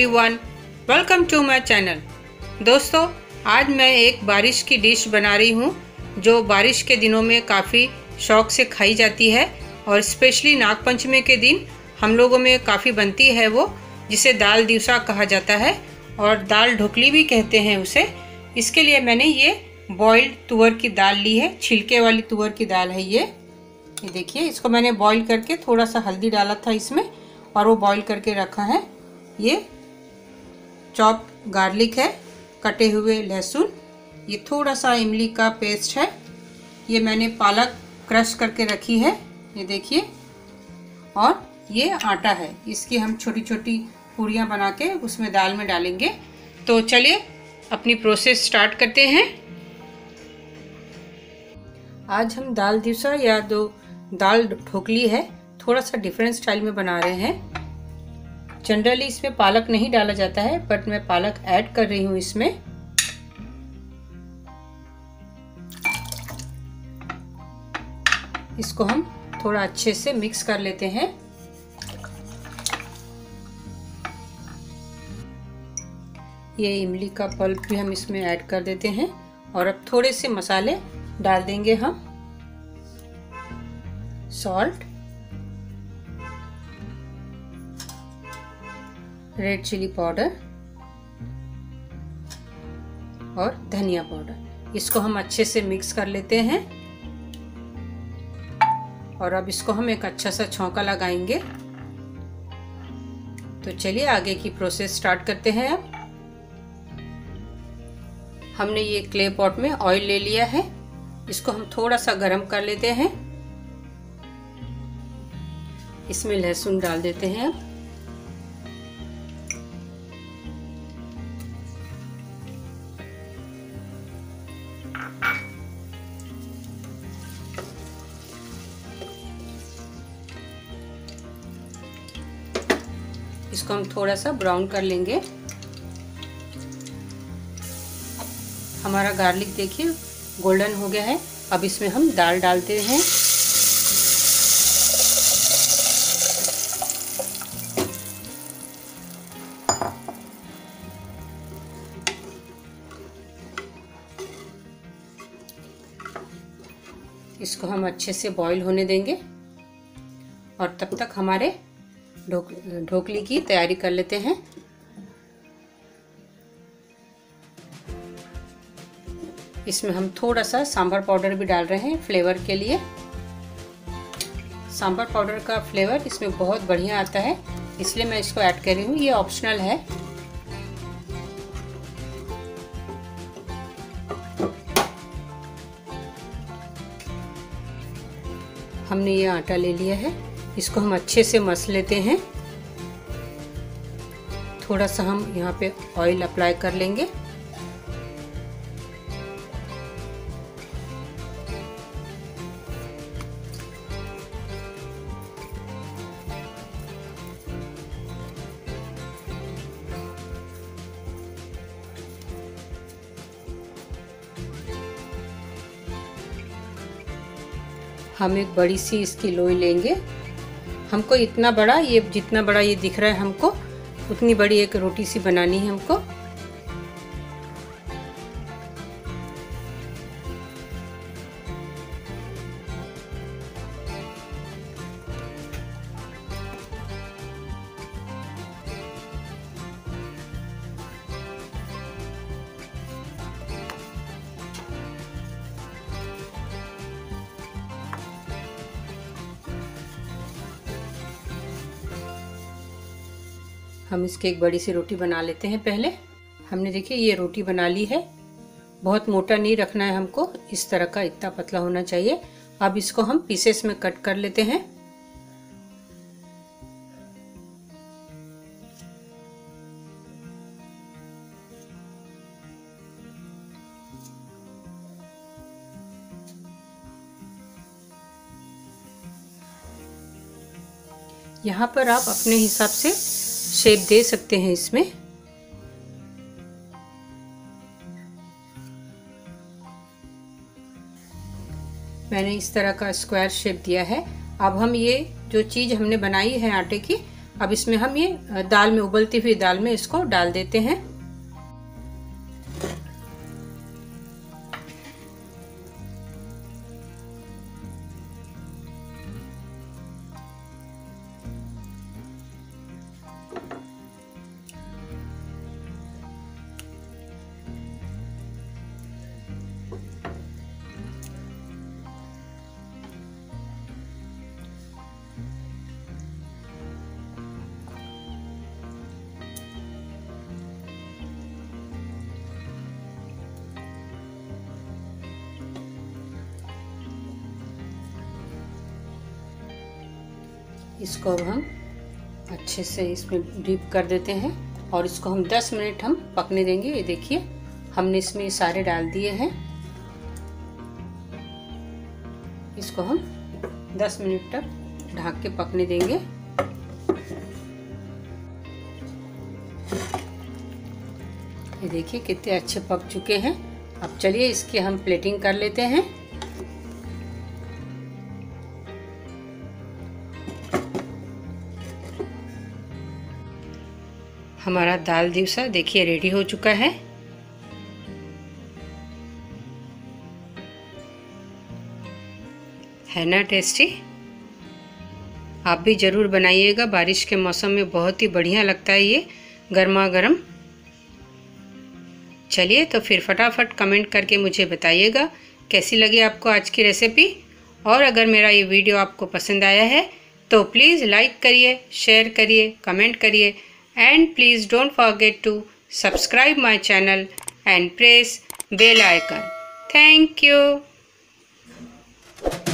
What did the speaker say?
Everyone, welcome to my channel. दोस्तों, आज मैं एक बारिश की डिश बना रही हूँ जो बारिश के दिनों में काफ़ी शौक से खाई जाती है और स्पेशली नागपंचमी के दिन हम लोगों में काफ़ी बनती है वो, जिसे दाल दिवसा कहा जाता है और दाल ढोकली भी कहते हैं उसे। इसके लिए मैंने ये बॉइल्ड तुअर की दाल ली है, छिलके वाली तुअर की दाल है ये देखिए। इसको मैंने बॉईल करके थोड़ा सा हल्दी डाला था इसमें और वो बॉईल करके रखा है। ये चॉप गार्लिक है, कटे हुए लहसुन, ये थोड़ा सा इमली का पेस्ट है, ये मैंने पालक क्रश करके रखी है ये देखिए, और ये आटा है। इसकी हम छोटी छोटी पूड़ियाँ बना के उसमें दाल में डालेंगे। तो चलिए अपनी प्रोसेस स्टार्ट करते हैं। आज हम दाल दिवसा या दाल ढोकली है, थोड़ा सा डिफरेंट स्टाइल में बना रहे हैं। जनरली इसमें पालक नहीं डाला जाता है, बट मैं पालक ऐड कर रही हूँ इसमें। इसको हम थोड़ा अच्छे से मिक्स कर लेते हैं। ये इमली का पल्प भी हम इसमें ऐड कर देते हैं और अब थोड़े से मसाले डाल देंगे हम। सॉल्ट, रेड चिली पाउडर और धनिया पाउडर। इसको हम अच्छे से मिक्स कर लेते हैं और अब इसको हम एक अच्छा सा छौंका लगाएंगे। तो चलिए आगे की प्रोसेस स्टार्ट करते हैं। अब हमने ये क्ले पॉट में ऑयल ले लिया है, इसको हम थोड़ा सा गरम कर लेते हैं। इसमें लहसुन डाल देते हैं। इसको हम थोड़ा सा ब्राउन कर लेंगे। हमारा गार्लिक देखिए गोल्डन हो गया है। अब इसमें हम दाल डालते हैं। इसको हम अच्छे से बॉईल होने देंगे और तब तक हमारे ढोकली की तैयारी कर लेते हैं। इसमें हम थोड़ा सा सांभर पाउडर भी डाल रहे हैं फ्लेवर के लिए। सांभर पाउडर का फ्लेवर इसमें बहुत बढ़िया आता है, इसलिए मैं इसको ऐड कर रही हूँ। ये ऑप्शनल है। हमने ये आटा ले लिया है, इसको हम अच्छे से मस लेते हैं। थोड़ा सा हम यहाँ पे ऑयल अप्लाई कर लेंगे। हम एक बड़ी सी इसकी लोई लेंगे। हमको इतना बड़ा, ये जितना बड़ा ये दिख रहा है हमको, उतनी बड़ी एक रोटी सी बनानी है हमको। हम इसकी एक बड़ी सी रोटी बना लेते हैं। पहले हमने देखिए ये रोटी बना ली है। बहुत मोटा नहीं रखना है हमको, इस तरह का इतना पतला होना चाहिए। अब इसको हम पीसेस में कट कर लेते हैं। यहाँ पर आप अपने हिसाब से शेप दे सकते हैं इसमें। मैंने इस तरह का स्क्वायर शेप दिया है। अब हम ये जो चीज़ हमने बनाई है आटे की, अब इसमें हम ये दाल में, उबलती हुई दाल में इसको डाल देते हैं। इसको अब हम अच्छे से इसमें डीप कर देते हैं और इसको हम 10 मिनट हम पकने देंगे। ये देखिए हमने इसमें सारे डाल दिए हैं। इसको हम 10 मिनट तक ढक के पकने देंगे। ये देखिए कितने अच्छे पक चुके हैं। अब चलिए इसकी हम प्लेटिंग कर लेते हैं। हमारा दाल दिवसा देखिए रेडी हो चुका है ना टेस्टी। आप भी ज़रूर बनाइएगा, बारिश के मौसम में बहुत ही बढ़िया लगता है ये गर्मा गर्म। चलिए तो फिर फटाफट कमेंट करके मुझे बताइएगा कैसी लगी आपको आज की रेसिपी। और अगर मेरा ये वीडियो आपको पसंद आया है तो प्लीज़ लाइक करिए, शेयर करिए, कमेंट करिए and please don't forget to subscribe my channel and press bell icon. Thank you.